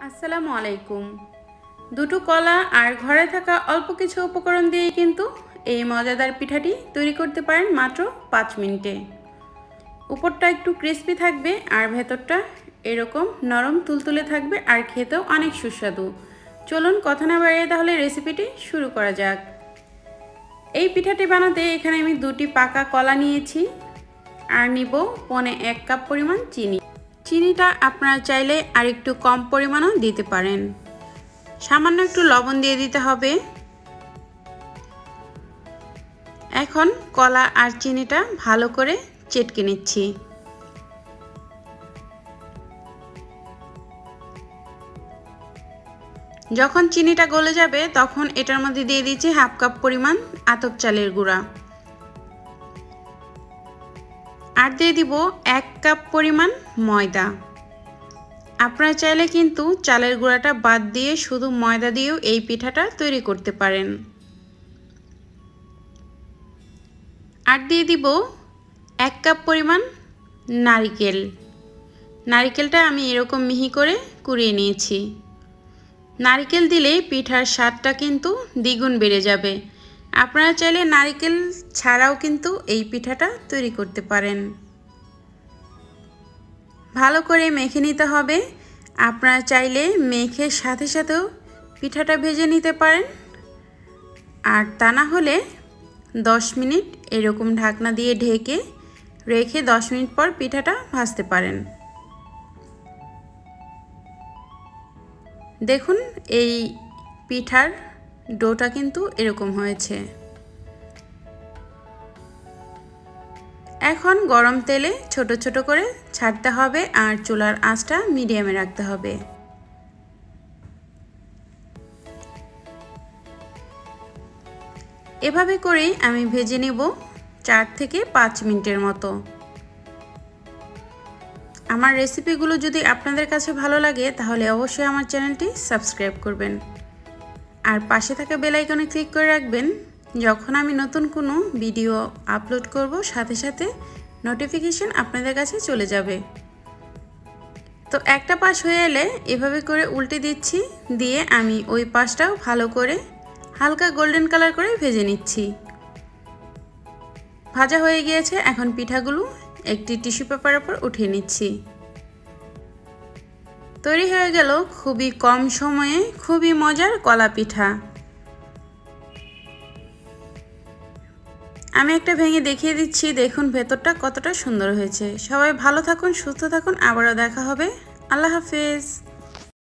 আসসালামু আলাইকুম। দুটো কলা আর ঘরে থাকা অল্প কিছু উপকরণ দিয়ে কিন্তু এই মজাদার পিঠাটি তৈরি করতে পারেন মাত্র 5 মিনিটে। উপরটা একটু ক্রিস্পি থাকবে আর ভেতরটা এরকম নরম তুলতুলে থাকবে আর খেতেও অনেক সুস্বাদু। চলুন কথা না বাড়িয়ে তাহলে রেসিপিটি শুরু করা যাক। এই পিঠাটি বানাতে এখানে আমি 2টি পাকা কলা নিয়েছি আর নিব 1 কাপ পরিমাণ চিনি। চিনিটা আপনারা চাইলে আর একটু কম পরিমাণও দিতে পারেন। সামান্য একটু লবণ দিয়ে দিতে হবে। এখন কলা আর চিনিটা ভালো করে চেটকে নিচ্ছি। যখন চিনিটা গলে যাবে তখন এটার মধ্যে দিয়ে দিচ্ছি 1/2 কাপ পরিমাণ আতপ চালের গুঁড়া আর দিয়ে দিব 1 কাপ পরিমাণ ময়দা। আপনারা চাইলে কিন্তু চালের গুঁড়াটা বাদ দিয়ে শুধু ময়দা দিয়েও এই পিঠাটা তৈরি করতে পারেন। আর দিয়ে দিব 1 কাপ পরিমাণ নারকেল। নারকেলটা আমি এরকম মিহি করে কুড়িয়ে নিয়েছি। নারকেল দিলে পিঠার স্বাদটা কিন্তু দ্বিগুণ বেড়ে যাবে। আপনারা চাইলে নারকেল ছাড়াও কিন্তু এই পিঠাটা তৈরি করতে পারেন। ভালো করে মেখে নিতে হবে। আপনারা চাইলে মেখে সাথে সাথেও পিঠাটা ভেজে নিতে পারেন, আর তা না হলে 10 মিনিট এরকম ঢাকনা দিয়ে ঢেকে রেখে 10 মিনিট পর পিঠাটা ভাজতে পারেন। দেখুন এই পিঠার ডোটা কিন্তু এরকম হয়েছে। এখন গরম তেলে ছোট ছোট করে ছাড়তে হবে আর চুলার আঁচটা মিডিয়ামে রাখতে হবে। এভাবে করেই আমি ভেজে নেব 4 থেকে 5 মিনিটের মতো। আমার রেসিপিগুলো যদি আপনাদের কাছে ভালো লাগে তাহলে অবশ্যই আমার চ্যানেলটি সাবস্ক্রাইব করবেন আর পাশে থাকা বেল আইকনে ক্লিক করে রাখবেন। যখন আমি নতুন কোনো ভিডিও আপলোড করব সাথে সাথে নোটিফিকেশন আপনাদের কাছে চলে যাবে। তো একটা পাশ হয়ে এলে এভাবে করে উল্টে দিচ্ছি, দিয়ে আমি ওই পাশটাও ভালো করে হালকা গোল্ডেন কালার করে ভেজে নিচ্ছি। ভাজা হয়ে গিয়েছে। এখন পিঠাগুলো একটি টিস্যু পেপারের উপর উঠিয়ে নিচ্ছি। তৈরি হয়ে গেল খুবই কম সময়ে খুবই মজার কলা পিঠা। আমি একটা ভেঙে দেখিয়ে দিচ্ছি, দেখুন ভেতরটা কতটা সুন্দর হয়েছে। সবাই ভালো থাকুন, সুস্থ থাকুন, আবারও দেখা হবে। আল্লাহ হাফেজ।